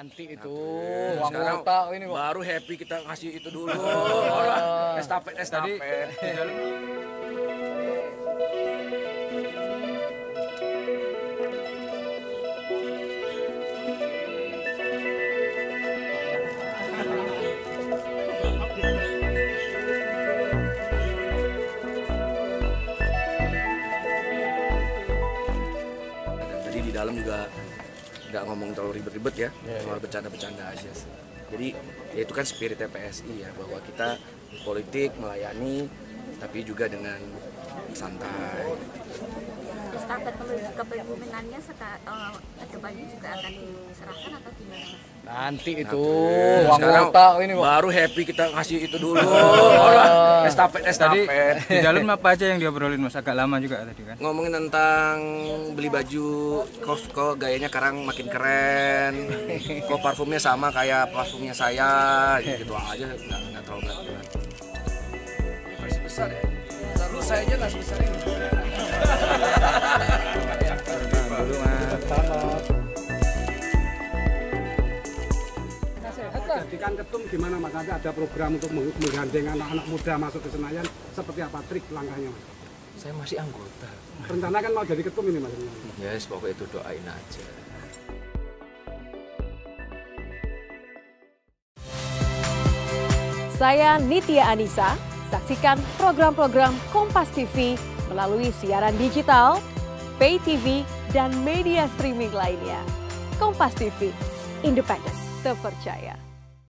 Nanti itu sekarang anggota ini kok. baru happy kita ngasih itu dulu. Estafet. Tadi di dalam juga nggak ngomong terlalu ribet-ribet ya, cuma bercanda-bercanda aja sih. Jadi ya itu kan spirit PSI ya, bahwa kita politik melayani tapi juga dengan santai. Estafet kepemimpinannya ke depannya juga akan diserahkan atau gimana, Mas? Nanti itu Sekarang anggota ini kok. baru happy kita ngasih itu dulu. Estafet. Di dalam apa aja yang diobrolin Mas? Agak lama juga tadi kan. Ngomongin tentang beli baju, kok gayanya sekarang makin keren, kok parfumnya sama kayak parfumnya saya, gitu aja, nggak terlalu berat. Versi besar ya, lalu saya aja nggak sebesar ini. Jadikan ketum gimana Mas? Nanti ada program untuk menggandeng anak-anak muda masuk ke Senayan, seperti apa trik langkahnya Mas? Saya masih anggota. Rencana kan mau jadi ketum ini Mas? Yes, pokoknya itu doain aja. Saya Nitya Anissa, saksikan program-program Kompas TV melalui siaran digital, pay TV, dan media streaming lainnya. Kompas TV, independen, terpercaya.